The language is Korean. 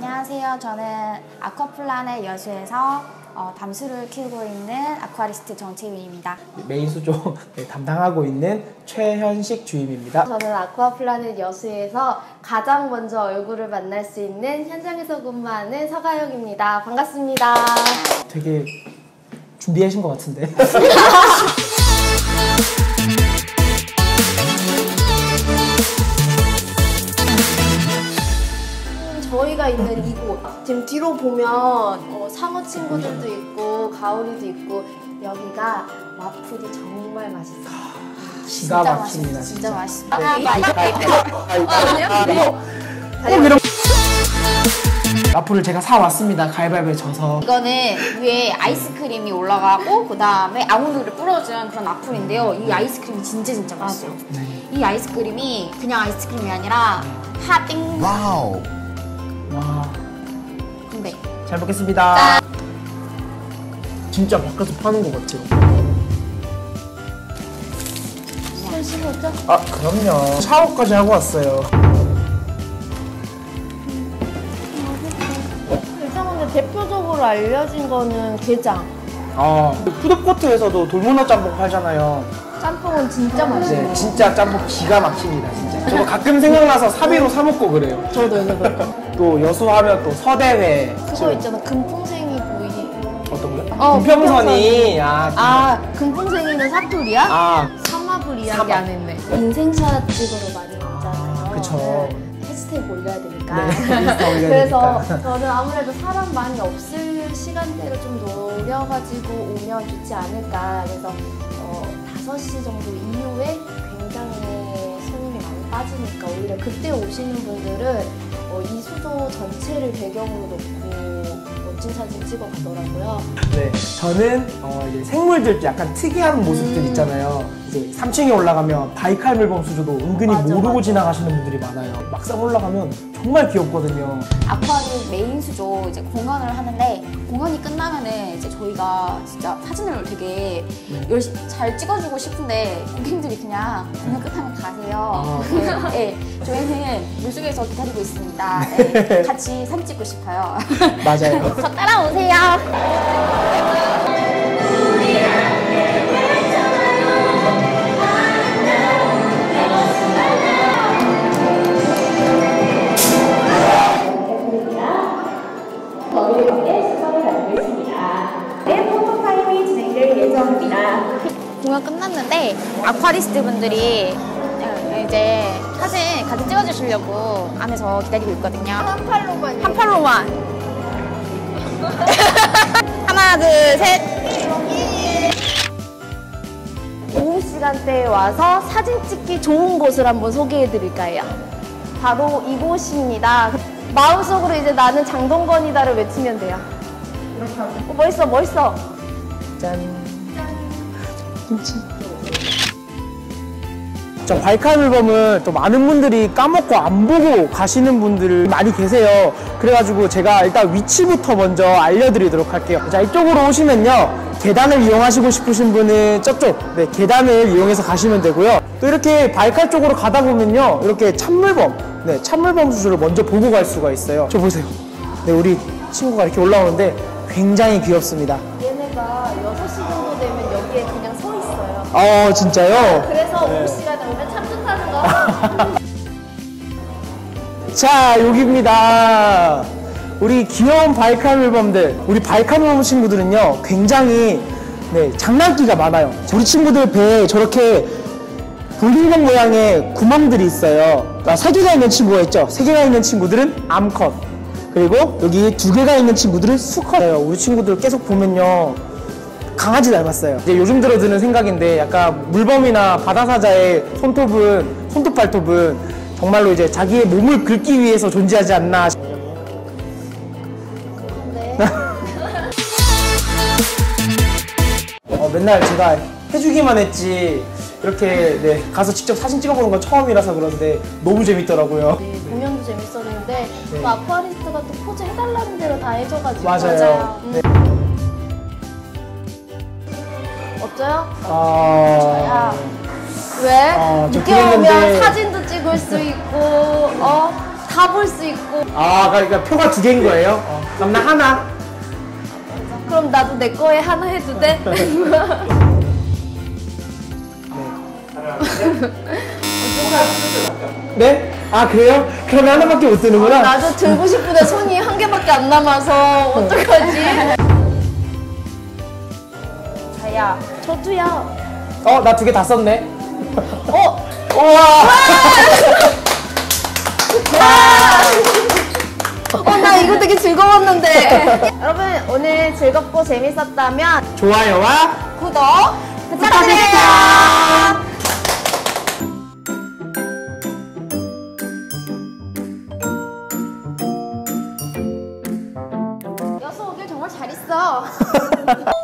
안녕하세요. 저는 아쿠아플라넷 여수에서 담수를 키우고 있는 아쿠아리스트 정채윤입니다. 메인 수조 담당하고 있는 최현식 주임입니다. 저는 아쿠아플라넷 여수에서 가장 먼저 얼굴을 만날 수 있는 현장에서 근무하는 서가영입니다. 반갑습니다. 되게 준비하신 것 같은데. 저희가 있는 이곳 지금 뒤로 보면 상어 친구들도 있고 가오리도 있고 여기가 와플이 정말 맛있어요. 기가 막힙니다. 진짜 맛있어. 와플을 제가 사왔습니다. 가위바위보에 져서. 이거는 위에 아이스크림이 올라가고 그 다음에 아몬드를 뿌려준 그런 와플인데요. 이 아이스크림이 진짜 맛있어요. 이 아이스크림이 그냥 아이스크림이 아니라 핫띵. 와우. 와. 근데 잘 먹겠습니다. 진짜 바깥에서 파는 것 같아요. 손 씻었죠? 아, 그럼요. 샤워까지 하고 왔어요. 일단 근데 대표적으로 알려진 거는 게장. 푸드코트에서도 돌문어 짬뽕 팔잖아요. 짬뽕은 진짜 맛있어요. 네, 진짜 짬뽕 기가 막힙니다, 진짜. 저도 가끔 생각나서 사비로 사 먹고 그래요. 저도. 또 여수하면 또 서대회. 그거 있잖아. 금풍생이 보이. 어떤 거요? 금평선이. 금풍생이는 사투리야? 아, 삼합을 이야기 안 했네. 인생샷 찍으러 많이 오잖아요. 그쵸. 해시태그 올려야 되니까. 네, 인스타 올려야 그래서 되니까. 저는 아무래도 사람 많이 없을 시간대를 좀 노려가지고 오면 좋지 않을까. 그래서 5시 정도 이후에 굉장히 손님이 많이 빠지니까 오히려 그때 오시는 분들은 이 수조 전체를 배경으로 놓고 멋진 사진 찍어 가더라고요. 네, 저는 이제 생물들 약간 특이한 모습들 있잖아요. 이제 3층에 올라가면 바이칼 물범 수조도 은근히 모르고 지나가시는 분들이 많아요. 막상 올라가면 정말 귀엽거든요. 아쿠아리움 메인 수조 이제 공연을 하는데 공연이 끝나면은 이제 저희가 진짜 사진을 되게 열심히 잘 찍어주고 싶은데 고객님들이 그냥 공연 끝나면 가세요. 네, 저희는 물속에서 기다리고 있습니다. 네, 같이 사진 찍고 싶어요. 맞아요. 저 따라오세요. 공연 끝났는데 아쿠아리스트 분들이 이제 사진 같이 찍어주시려고 안에서 기다리고 있거든요. 한 팔로만. 한 팔로만. 하나, 둘, 셋. 오후 시간대에 와서 사진 찍기 좋은 곳을 한번 소개해 드릴까요? 바로 이곳입니다. 마음속으로 이제 나는 장동건이다를 외치면 돼요. 멋있어. 짠. 김치. 바이칼 물범은 또 많은 분들이 까먹고 안 보고 가시는 분들 많이 계세요. 그래가지고 제가 일단 위치부터 먼저 알려드리도록 할게요. 자, 이쪽으로 오시면요, 계단을 이용하시고 싶으신 분은 저쪽 계단을 이용해서 가시면 되고요. 또 이렇게 바이칼 쪽으로 가다 보면요, 이렇게 참물범, 참물범 수조를 먼저 보고 갈 수가 있어요. 저 보세요. 우리 친구가 이렇게 올라오는데 굉장히 귀엽습니다. 얘네가 6시 정도 되면 여기에 그냥 서 있어요. 진짜요? 그래서 오후 시간에 오면 참 좋다는 거. 자, 여기입니다. 우리 귀여운 바이칼 물범들, 우리 바이칼 물범 친구들은요, 굉장히 장난기가 많아요. 우리 친구들 배에 저렇게 볼링공 모양의 구멍들이 있어요. 3개가 있는 친구가 있죠. 3개가 있는 친구들은 암컷, 그리고 여기 2개가 있는 친구들은 수컷이에요. 우리 친구들 계속 보면요, 강아지 닮았어요. 이제 요즘 들어 드는 생각인데, 약간 물범이나 바다사자의 손톱 발톱은 정말로 이제 자기의 몸을 긁기 위해서 존재하지 않나. 맨날 제가 해주기만 했지 이렇게 가서 직접 사진 찍어보는 건 처음이라서 그런데 너무 재밌더라고요. 공연도 재밌었는데 또 아쿠아리스트가 또 포즈 해달라는 대로 다 해줘가지고. 맞아요. 어때요? 왜? 저 늦게 오면 그랬는데. 사진도 찍을 수 있고 다 가볼 수 있고. 아, 그러니까 표가 2개인 거예요? 그럼 나 하나. 그럼 나도 내 거에 하나 해도 돼? 네? 아, 그래요? 그러면 하나밖에 못 쓰는구나? 나도 들고 싶은데 손이 한 개밖에 안 남아서 어떡하지? 자야, 저도요. 나 2개 다 썼네. 어? 우와! 나 이거 되게 즐거웠는데. 여러분, 오늘 즐겁고 재밌었다면 좋아요와 구독 부탁드려요. 여수 오길 정말 잘 있어.